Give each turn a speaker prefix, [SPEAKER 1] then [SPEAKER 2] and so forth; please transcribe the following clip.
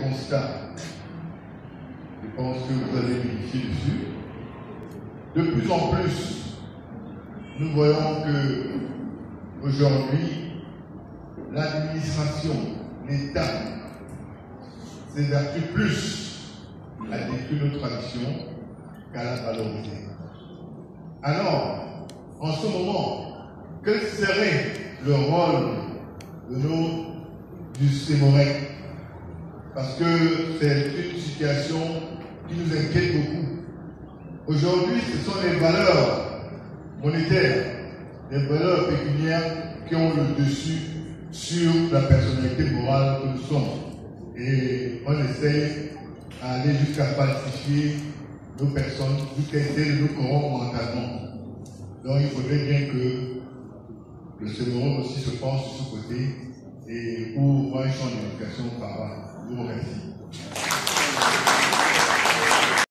[SPEAKER 1] constats. Je pense que vous allez vérifier dessus. De plus en plus, nous voyons que aujourd'hui, l'administration, l'État, s'évertue plus à détruire nos traditions qu'à la valoriser. Alors, en ce moment, quel serait le rôle du Sémorec? Parce que c'est une situation qui nous inquiète beaucoup. Aujourd'hui, ce sont les valeurs monétaires, les valeurs pécuniaires qui ont le dessus sur la personnalité morale que nous sommes. Et on essaye d'aller jusqu'à falsifier nos personnes, jusqu'à essayer de nous corrompre mentalement. Donc il faudrait bien que le Sémorec aussi se pense sur ce côté et pour voir un champ d'éducation par là.